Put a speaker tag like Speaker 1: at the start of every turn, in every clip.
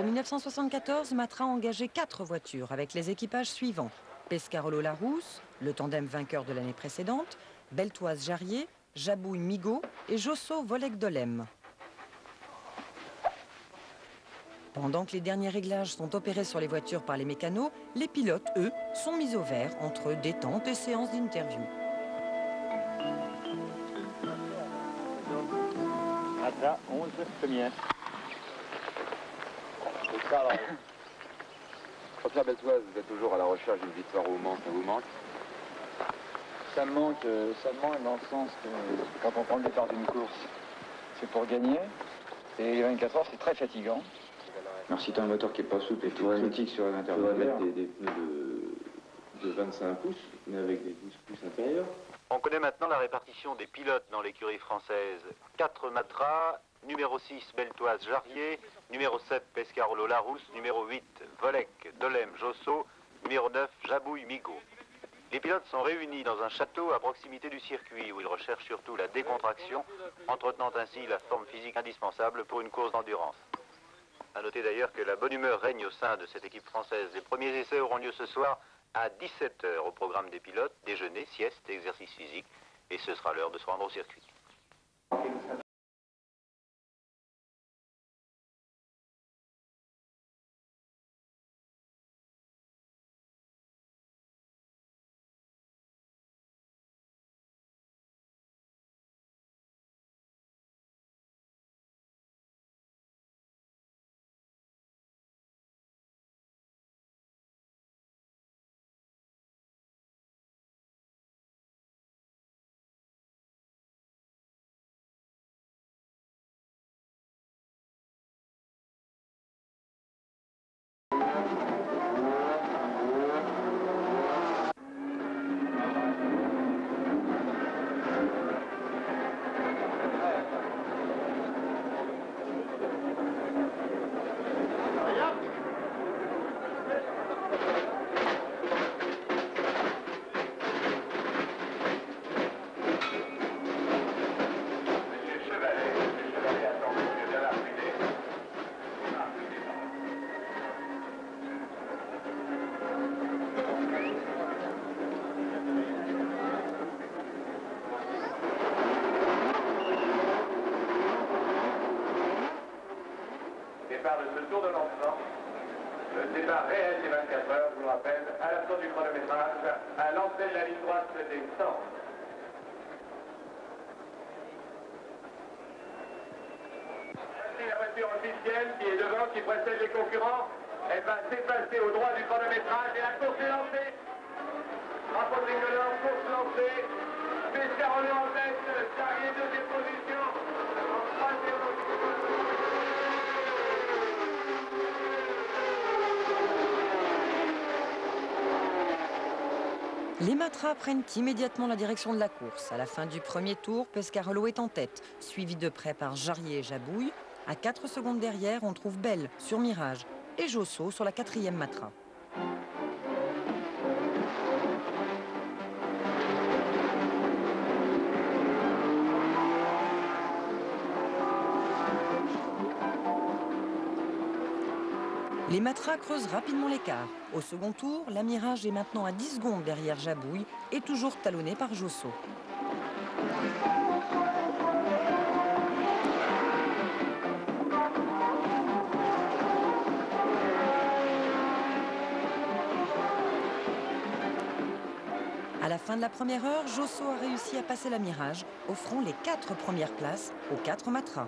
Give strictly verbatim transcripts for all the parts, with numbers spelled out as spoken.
Speaker 1: mille neuf cent soixante-quatorze, Matra a engagé quatre voitures avec les équipages suivants. Pescarolo-Larousse, le tandem vainqueur de l'année précédente, Beltoise-Jarrier, Jabouille-Migaud et Josso-Voleg-Dolem. Pendant que les derniers réglages sont opérés sur les voitures par les mécanos, les pilotes, eux, sont mis au vert entre détente et séances d'interview.
Speaker 2: Matra, onze, première.
Speaker 3: Professeur Beltoise, vous êtes toujours à la recherche d'une victoire au Mans, ça vous manque?
Speaker 2: Ça me manque, euh, ça me manque dans le sens que quand on prend le départ d'une course, c'est pour gagner. Et les vingt-quatre heures, c'est très fatigant.
Speaker 3: Alors si tu as un moteur qui n'est pas souple et tout critique sur un intervalle, mettre des, des pneus de, de vingt-cinq pouces, mais avec des douze pouces intérieurs.
Speaker 4: On connaît maintenant la répartition des pilotes dans l'écurie française. quatre Matra, numéro six Beltoise-Jarrier, numéro sept Pescarolo-Larousse, numéro huit Voleg, Dolem, Josso, numéro neuf Jabouille-Migaud. Les pilotes sont réunis dans un château à proximité du circuit où ils recherchent surtout la décontraction, entretenant ainsi la forme physique indispensable pour une course d'endurance. A noter d'ailleurs que la bonne humeur règne au sein de cette équipe française. Les premiers essais auront lieu ce soir à dix-sept heures au programme des pilotes, déjeuner, sieste, exercice physique, et ce sera l'heure de se rendre au circuit.
Speaker 5: Départ de ce tour de lancement, le départ réel des vingt-quatre heures, je vous le rappelle, à la fin du chronométrage, à l'entrée de la ligne droite des cent. Voici la voiture officielle qui est devant, qui précède les concurrents. Elle va s'effacer au droit du chronométrage et la course est lancée. Drapeau tricolore, course lancée. Pescarolo en tête, Jarrier deuxième position. En troisième position.
Speaker 1: Les Matra prennent immédiatement la direction de la course. À la fin du premier tour, Pescarolo est en tête, suivi de près par Jarrier et Jabouille. À quatre secondes derrière, on trouve Bell sur Mirage et Josso sur la quatrième Matra. Les Matra creusent rapidement l'écart. Au second tour, la Mirage est maintenant à dix secondes derrière Jabouille et toujours talonnée par Josso. À la fin de la première heure, Josso a réussi à passer la Mirage, offrant les quatre premières places aux quatre Matra.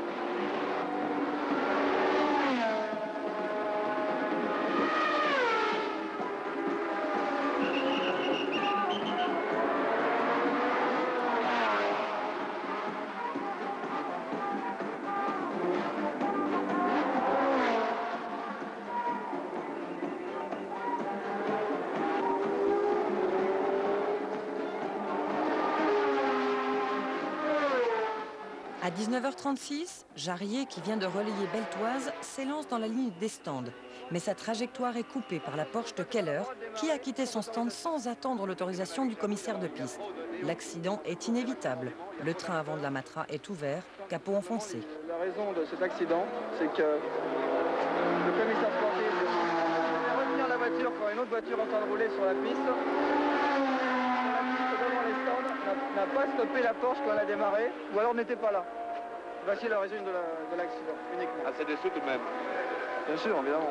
Speaker 1: À dix-neuf heures trente-six, Jarrier, qui vient de relayer Beltoise, s'élance dans la ligne des stands. Mais sa trajectoire est coupée par la Porsche de Keller, qui a quitté son stand sans attendre l'autorisation du commissaire de piste. L'accident est inévitable. Le train avant de la Matra est ouvert, capot enfoncé.
Speaker 6: La raison de cet accident, c'est que
Speaker 2: le commissaire sportif de retenir la voiture quand une autre voiture est en train de rouler sur la piste. La piste devant les stands n'a pas stoppé la Porsche quand elle a démarré, ou alors n'était pas là. Voici la raison de l'accident, uniquement.
Speaker 6: Ah, c'est dessous tout de même.
Speaker 2: Bien sûr, évidemment.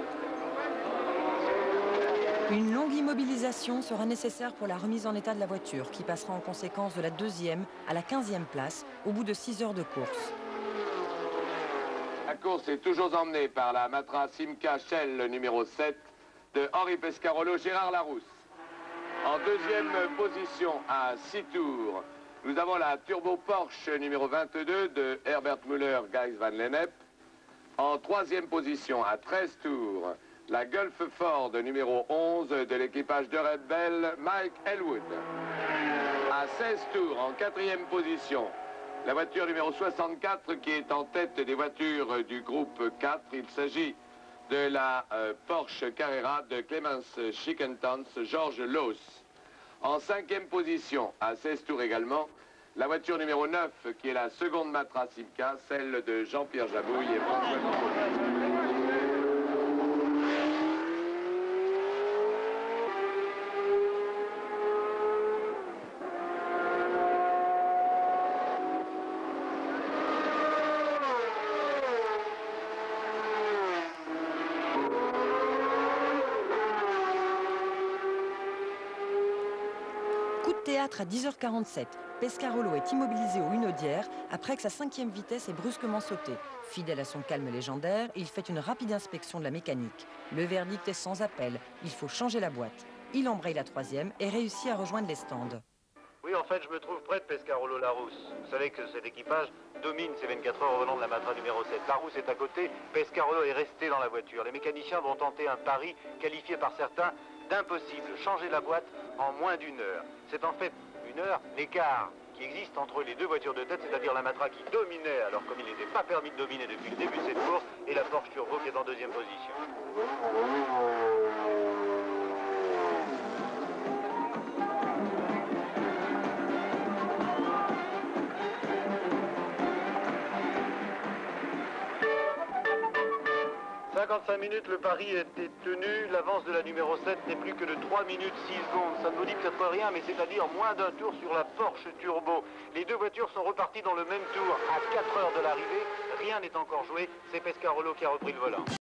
Speaker 1: Une longue immobilisation sera nécessaire pour la remise en état de la voiture, qui passera en conséquence de la deuxième à la quinzième place au bout de six heures de course.
Speaker 6: La course est toujours emmenée par la Matra Simca Shell numéro sept de Henri Pescarolo, Gérard Larousse. En deuxième position à six tours, nous avons la Turbo Porsche numéro vingt-deux de Herbert Müller, Gijs van Lennep. En troisième position à treize tours, la Gulf Ford numéro onze de l'équipage de Red Bell, Mike Elwood. À seize tours, en quatrième position, la voiture numéro soixante-quatre qui est en tête des voitures du groupe quatre. Il s'agit de la euh, Porsche Carrera de Clemens Schickentons, Georges Loos. En cinquième position, à seize tours également, la voiture numéro neuf qui est la seconde Matra Simca, celle de Jean-Pierre Jabouille et François Nicolas.
Speaker 1: Théâtre à dix heures quarante-sept. Pescarolo est immobilisé au Hunaudière après que sa cinquième vitesse ait brusquement sauté. Fidèle à son calme légendaire, il fait une rapide inspection de la mécanique. Le verdict est sans appel, il faut changer la boîte. Il embraye la troisième et réussit à rejoindre les stands.
Speaker 4: Oui, en fait, je me trouve près de Pescarolo Larousse. Vous savez que cet équipage domine ces vingt-quatre heures au volant de la Matra numéro sept. Larousse est à côté, Pescarolo est resté dans la voiture. Les mécaniciens vont tenter un pari qualifié par certains d'impossible, changer la boîte en moins d'une heure. C'est en fait une heure l'écart qui existe entre les deux voitures de tête, c'est-à-dire la Matra qui dominait, alors comme il n'était pas permis de dominer depuis le début de cette course, et la Porsche Turbo qui est en deuxième position. cinquante-cinq minutes, le pari était tenu. L'avance de la numéro sept n'est plus que de trois minutes six secondes. Ça ne vous dit peut-être rien, mais c'est-à-dire moins d'un tour sur la Porsche Turbo. Les deux voitures sont reparties dans le même tour à quatre heures de l'arrivée. Rien n'est encore joué. C'est Pescarolo qui a repris le volant.